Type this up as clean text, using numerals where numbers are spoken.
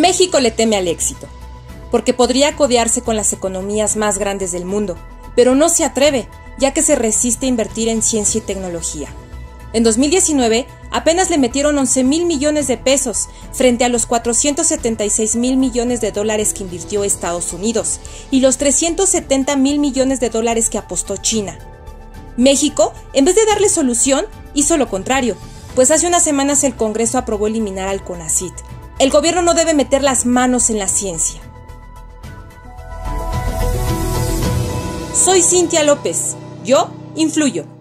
México le teme al éxito, porque podría codearse con las economías más grandes del mundo, pero no se atreve, ya que se resiste a invertir en ciencia y tecnología. En 2019, apenas le metieron 11,000 millones de pesos frente a los 476,000 millones de dólares que invirtió Estados Unidos y los 370,000 millones de dólares que apostó China. México, en vez de darle solución, hizo lo contrario, pues hace unas semanas el Congreso aprobó eliminar al CONACYT. El gobierno no debe meter las manos en la ciencia. Soy Cintia López. Yo influyo.